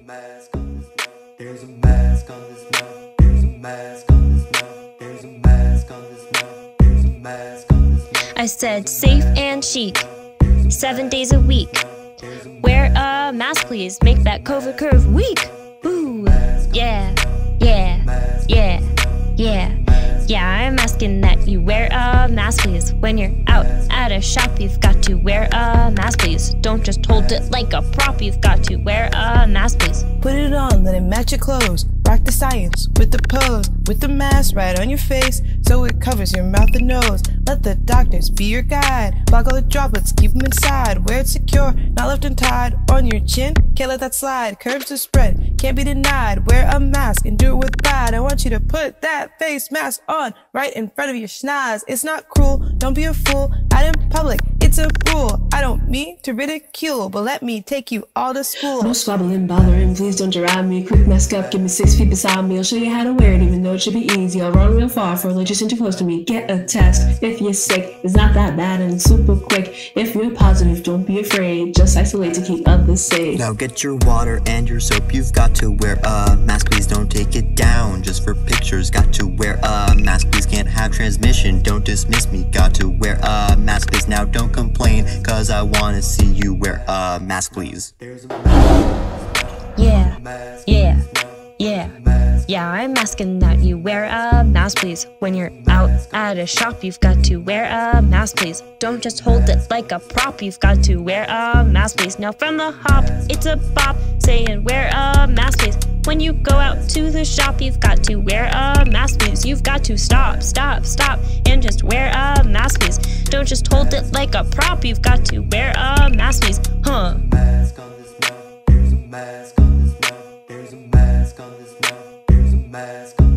mask on this mouth. There's a mask on this mouth. There's a mask on this mouth. There's a mask on this mouth. There's a mask on this mouth. I said safe and chic, 7 days a week. Wear a mask, please. Make that COVID curve weak. Boo. Yeah, yeah, yeah, yeah. Yeah, I'm asking that you wear a mask, please. When you're out at a shop, you've got to wear a mask, please. Don't just hold it like a prop, you've got to wear a mask, please. Put it on, let it match your clothes. Rock the science with the pose, with the mask right on your face, so it covers your mouth and nose. Let the doctors be your guide. Block all the droplets, keep them inside. Wear it secure, not left untied. On your chin, can't let that slide. Curves to spread, can't be denied. Wear a mask and do it with pride. I want you to put that face mask on right in front of your schnoz. It's not cruel, don't be a fool. Out in public, it's a rule. I don't mean to ridicule, but let me take you all to school. No squabbling, bothering, please don't drive me. Quick mask up, give me 6 feet beside me. I'll show you how to wear it, even though it should be easy. I'll run real far for let you sit too close to me. Get a test if you're sick. It's not that bad and it's super quick. If you're positive, don't be afraid. Just isolate to keep others safe. Now get your water and your soap. You've got to wear a mask, please don't take it down. Just for pictures, got to wear a mask, please. Can't have transmission, don't dismiss me. Got to wear a mask, please. Now don't complain, cause I wanna see you wear a mask, please. Yeah, yeah, yeah. Yeah, I'm asking that you wear a mask, please. When you're out at a shop, you've got to wear a mask, please. Don't just hold it like a prop, you've got to wear a mask, please. Now from the hop, it's a bop, saying wear a mask, please. When you go out to the shop, you've got to wear a mask, please. You've got to stop, stop, stop, and just wear a mask, please. Don't just hold it like a prop, you've got to wear a mask, please. Huh? Mask on this mouth. There's a mask on this mouth. There's a mask on this mouth. There's a mask on